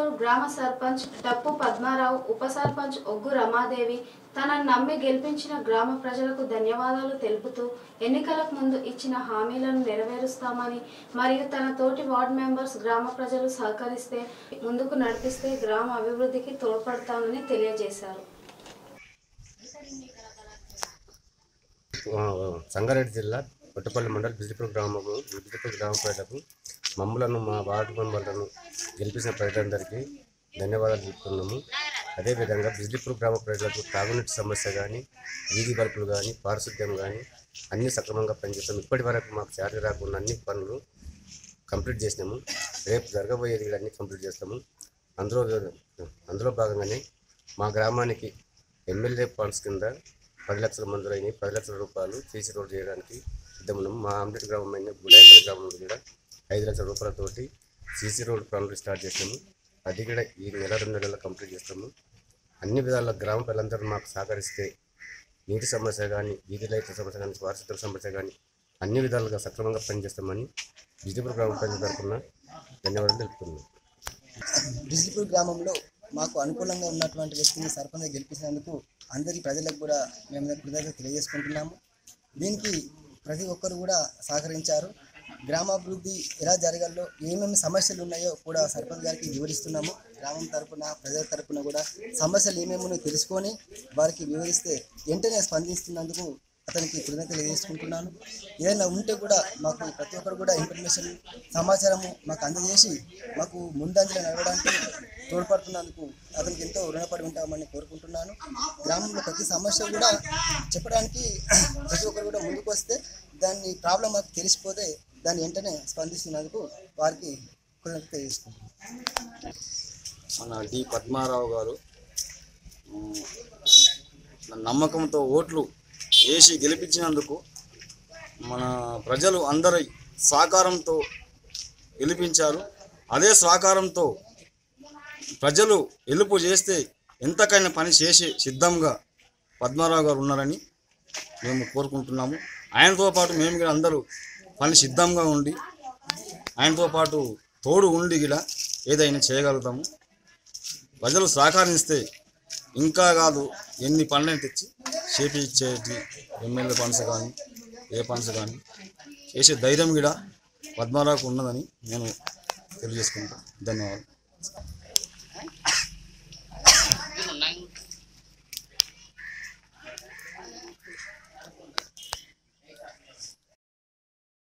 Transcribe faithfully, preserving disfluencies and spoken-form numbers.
గ్రామ సర్పంచ్ డప్పు పద్మారావు, ఉప సర్పంచ్ ఒగ్గు రమాదేవి తనను నమ్మి గెలిపించిన గ్రామ ప్రజలకు ధన్యవాదాలు తెలుపుతూ ఎన్నికలకు ముందు ఇచ్చిన హామీలను నెరవేరుస్తామని మరియు తన తోటి వార్డు మెంబర్స్ గ్రామ ప్రజలు సహకరిస్తే ముందుకు నడిపిస్తే గ్రామ అభివృద్ధికి తోడ్పడతామని తెలియజేశారు. సంగారెడ్డి జిల్లా కొట్టపల్లి మండల్ బిజిపూర్ గ్రామము బిజిపూర్ గ్రామ ప్రజలకు మమ్మలను మా వార్డు మెంబర్లను గెలిపించిన ప్రజలందరికీ ధన్యవాదాలు చెప్తున్నాము. అదేవిధంగా బిజిపూర్ గ్రామ ప్రజలకు తాగునీటి సమస్య కానీ, వీధి బల్బులు కానీ, పారిశుద్ధ్యం కానీ అన్నీ సక్రమంగా పనిచేస్తాం. ఇప్పటి వరకు మాకు చార్జీ రాకుండా అన్ని పనులు కంప్లీట్ చేసినాము. రేపు జరగబోయేది కూడా అన్నీ కంప్లీట్ చేస్తాము. అందులో అందులో భాగంగానే మా గ్రామానికి ఎమ్మెల్యే ఫండ్స్ కింద పది లక్షల మందులు అయినాయి. పది లక్షల రూపాయలు సీసీ రోడ్ చేయడానికి సిద్ధమున్నాము. మా అంబేడ్ గ్రామం అయిన గుడాయపల్లి గ్రామంలో కూడా ఐదు లక్షల రూపాయలతోటి సీసీ రోడ్ పనులు స్టార్ట్ చేసాము. అది కూడా ఈ నెల రెండు నెలల్లో కంప్లీట్ చేస్తాము. అన్ని విధాల గ్రామ ప్రజలందరూ మాకు సహకరిస్తే నీటి సమస్య కానీ, వీధి లైట్ల సమస్య కానీ, పారిశుద్ధ్య సమస్య కానీ అన్ని విధాలుగా సక్రమంగా పనిచేస్తామని బిజిపూర్ గ్రామ ప్రజల తరఫున ధన్యవాదాలు తెలుపుతున్నాం. బిజిపూర్ గ్రామంలో మాకు అనుకూలంగా ఉన్నటువంటి వ్యక్తిని సర్పంచ్ గెలిపించినందుకు అందరి ప్రజలకు కూడా మేము కృతజ్ఞతలు తెలియజేసుకుంటున్నాము. దీనికి ప్రతి ఒక్కరు కూడా సహకరించారు. గ్రామాభివృద్ధి ఎలా జరగాలో, ఏమేమి సమస్యలు ఉన్నాయో కూడా సర్పంచ్ గారికి వివరిస్తున్నాము. గ్రామం తరపున ప్రజల తరపున కూడా సమస్యలు ఏమేమో తెలుసుకొని వారికి వివరిస్తే వెంటనే స్పందిస్తున్నందుకు అతనికి కృతజ్ఞతలు తెలియజేసుకుంటున్నాను. ఏదైనా ఉంటే కూడా మాకు ప్రతి ఒక్కరు కూడా ఇన్ఫర్మేషన్ సమాచారము మాకు అందజేసి మాకు ముందంజలో నడవడానికి తోడ్పడుతున్నందుకు అతనికి ఎంతో రుణపడి ఉంటామని కోరుకుంటున్నాను. గ్రామంలో ప్రతి సమస్య కూడా చెప్పడానికి ప్రతి ఒక్కరు కూడా ముందుకు వస్తే దాన్ని ప్రాబ్లం మాకు తెలిసిపోతే దాన్ని వెంటనే స్పందిస్తున్నందుకు వారికి కృతజ్ఞత తెలియజేసుకుంటున్నాను. మన డి పద్మారావు గారు నమ్మకంతో ఓట్లు వేసి గెలిపించినందుకు మన ప్రజలు అందరి సహకారంతో గెలిపించారు. అదే సహకారంతో ప్రజలు ఎలుపు చేస్తే ఎంతకైనా పని చేసి సిద్ధంగా పద్మారావు గారు ఉన్నారని మేము కోరుకుంటున్నాము. ఆయనతో పాటు మేము కూడా అందరూ పని సిద్ధంగా ఉండి ఆయనతో పాటు తోడు ఉండి కూడా ఏదైనా చేయగలుగుతాము. ప్రజలు సహకరిస్తే ఇంకా కాదు ఎన్ని పనులను తెచ్చి చేపి ఇచ్చేటి ఎమ్మెల్యే ఫండ్స్ కానీ, ఏ ఫండ్స్ కానీ చేసే ధైర్యం కూడా పద్మారావుకు ఉన్నదని నేను తెలియజేసుకుంటాను. ధన్యవాదాలు.